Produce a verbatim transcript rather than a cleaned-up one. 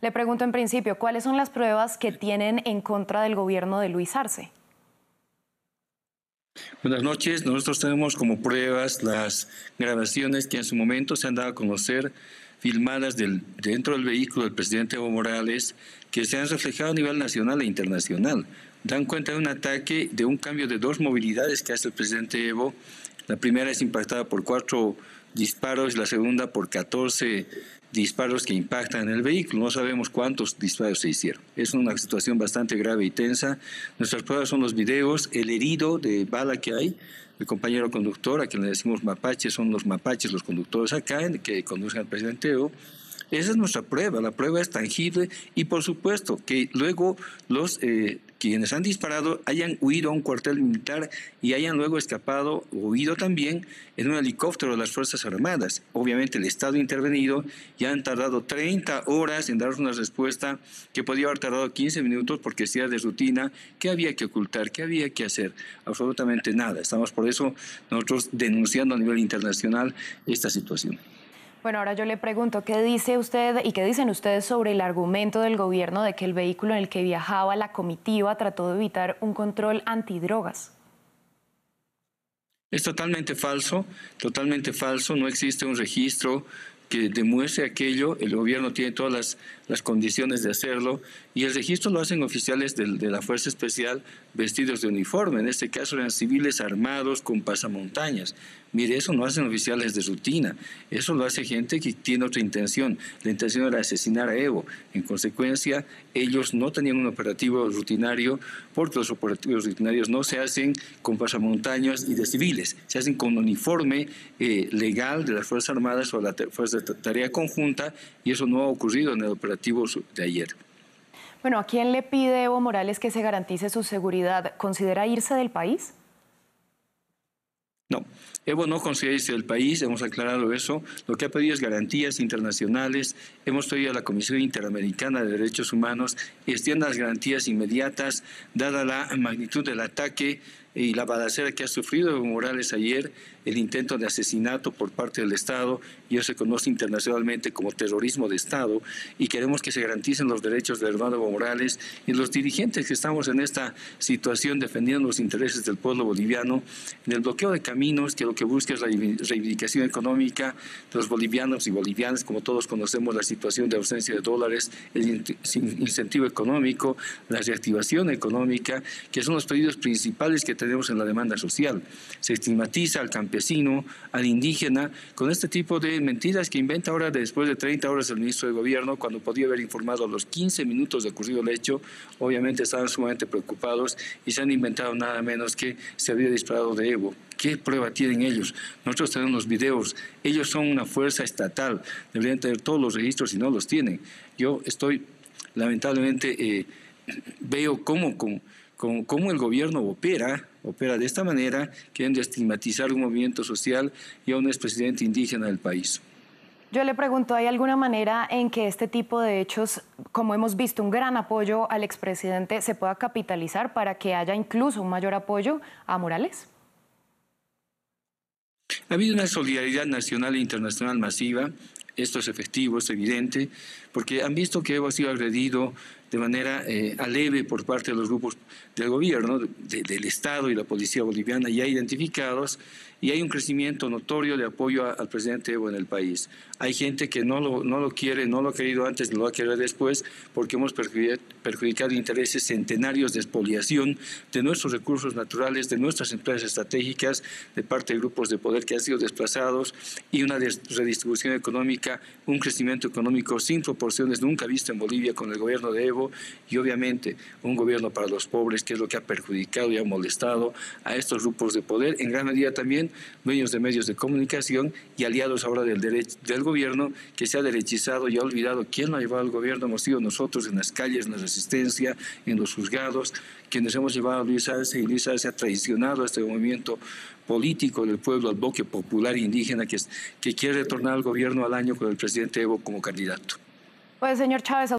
Le pregunto en principio, ¿cuáles son las pruebas que tienen en contra del gobierno de Luis Arce? Buenas noches. Nosotros tenemos como pruebas las grabaciones que en su momento se han dado a conocer, filmadas del, dentro del vehículo del presidente Evo Morales, que se han reflejado a nivel nacional e internacional. Dan cuenta de un ataque, de un cambio de dos movilidades que hace el presidente Evo. La primera es impactada por cuatro disparos, la segunda por catorce disparos que impactan en el vehículo. No sabemos cuántos disparos se hicieron. Es una situación bastante grave y tensa. Nuestras pruebas son los videos, el herido de bala que hay, el compañero conductor, a quien le decimos mapaches, son los mapaches los conductores acá, que conducen al presidente Evo. Esa es nuestra prueba, la prueba es tangible y por supuesto que luego los eh, quienes han disparado hayan huido a un cuartel militar y hayan luego escapado o huido también en un helicóptero de las Fuerzas Armadas. Obviamente el Estado ha intervenido y han tardado treinta horas en dar una respuesta que podía haber tardado quince minutos porque si era de rutina. ¿Qué había que ocultar? ¿Qué había que hacer? Absolutamente nada. Estamos por eso nosotros denunciando a nivel internacional esta situación. Bueno, ahora yo le pregunto, ¿qué dice usted y qué dicen ustedes sobre el argumento del gobierno de que el vehículo en el que viajaba la comitiva trató de evitar un control antidrogas? Es totalmente falso, totalmente falso. No existe un registro que demuestre aquello. El gobierno tiene todas las, las condiciones de hacerlo y el registro lo hacen oficiales de, de la Fuerza Especial vestidos de uniforme. En este caso eran civiles armados con pasamontañas. Mire, eso no hacen oficiales de rutina, eso lo hace gente que tiene otra intención. La intención era asesinar a Evo. En consecuencia, ellos no tenían un operativo rutinario porque los operativos rutinarios no se hacen con pasamontañas y de civiles, se hacen con uniforme eh, legal de las Fuerzas Armadas o la Fuerza de Tarea Conjunta y eso no ha ocurrido en el operativo de ayer. Bueno, ¿a quién le pide Evo Morales que se garantice su seguridad? ¿Considera irse del país? No, Evo no considera irse del país, hemos aclarado eso. Lo que ha pedido es garantías internacionales. Hemos pedido a la Comisión Interamericana de Derechos Humanos que extienda las garantías inmediatas, dada la magnitud del ataque y la balacera que ha sufrido Evo Morales ayer, el intento de asesinato por parte del Estado, y eso se conoce internacionalmente como terrorismo de Estado, y queremos que se garanticen los derechos del hermano Evo Morales y los dirigentes que estamos en esta situación defendiendo los intereses del pueblo boliviano, en el bloqueo de caminos, que lo que busca es la reivindicación económica de los bolivianos y bolivianas, como todos conocemos la situación de ausencia de dólares, el incentivo económico, la reactivación económica, que son los pedidos principales que tenemos en la demanda social. Se estigmatiza al campesino, al indígena, con este tipo de mentiras que inventa ahora después de treinta horas el ministro de Gobierno, cuando podía haber informado a los quince minutos de ocurrido el hecho. Obviamente estaban sumamente preocupados y se han inventado nada menos que se había disparado de Evo. ¿Qué prueba tienen ellos? Nosotros tenemos los videos. Ellos son una fuerza estatal. Deberían tener todos los registros y no los tienen. Yo estoy, lamentablemente, eh, veo cómo, cómo, cómo el gobierno opera, opera de esta manera, queriendo estigmatizar un movimiento social y a un expresidente indígena del país. Yo le pregunto, ¿hay alguna manera en que este tipo de hechos, como hemos visto, un gran apoyo al expresidente, se pueda capitalizar para que haya incluso un mayor apoyo a Morales? Ha habido una solidaridad nacional e internacional masiva. Esto es efectivo, es evidente, porque han visto que Evo ha sido agredido de manera eh, aleve por parte de los grupos del gobierno, de, del Estado y la policía boliviana ya identificados, y hay un crecimiento notorio de apoyo a, al presidente Evo en el país. Hay gente que no lo, no lo quiere, no lo ha querido antes, no lo va a querer después, porque hemos perjudicado intereses centenarios de expoliación de nuestros recursos naturales, de nuestras empresas estratégicas, de parte de grupos de poder que han sido desplazados, y una redistribución económica, un crecimiento económico sin proporciones nunca visto en Bolivia con el gobierno de Evo, y obviamente un gobierno para los pobres, que es lo que ha perjudicado y ha molestado a estos grupos de poder, en gran medida también dueños de medios de comunicación y aliados ahora del, derecho, del gobierno, que se ha derechizado y ha olvidado quién lo ha llevado al gobierno. Hemos sido nosotros en las calles, en la resistencia, en los juzgados, quienes hemos llevado a Luis Arce, y Luis Arce ha traicionado a este movimiento político del pueblo, al bloque popular indígena que, que quiere retornar al gobierno al año con el presidente Evo como candidato. Pues, señor Chávez,